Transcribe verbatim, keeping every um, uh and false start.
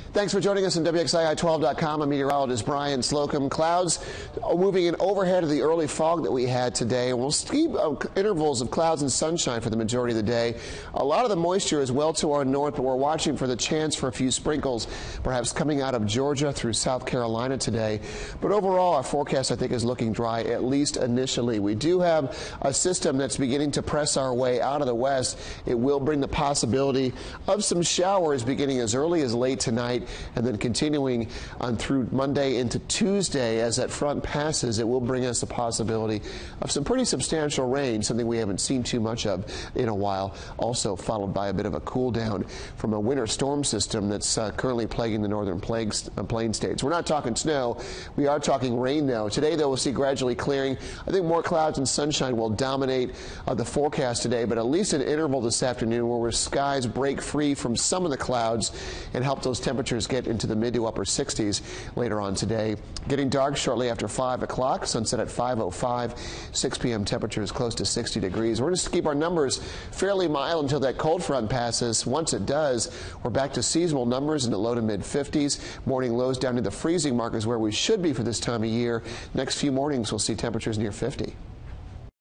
Thanks for joining us on W X I I twelve dot com. I'm meteorologist Brian Slocum. Clouds moving in overhead of the early fog that we had today. We'll keep uh, intervals of clouds and sunshine for the majority of the day. A lot of the moisture is well to our north, but we're watching for the chance for a few sprinkles, perhaps coming out of Georgia through South Carolina today. But overall, our forecast, I think, is looking dry, at least initially. We do have a system that's beginning to press our way out of the west. It will bring the possibility of some showers beginning as early as late tonight, and then continuing on through Monday into Tuesday. As that front passes, it will bring us the possibility of some pretty substantial rain, something we haven't seen too much of in a while, also followed by a bit of a cool down from a winter storm system that's uh, currently plaguing the northern plains, uh, plain states. We're not talking snow, we are talking rain though. Today, though, we'll see gradually clearing. I think more clouds and sunshine will dominate uh, the forecast today, but at least an interval this afternoon where skies break free from some of the clouds and help those temperatures get into the mid to upper sixties later on today. Getting dark shortly after five o'clock, sunset at five oh five, six p m temperatures close to sixty degrees. We're going to keep our numbers fairly mild until that cold front passes. Once it does, we're back to seasonal numbers in the low to mid fifties. Morning lows down to the freezing mark is where we should be for this time of year. Next few mornings, we'll see temperatures near fifty.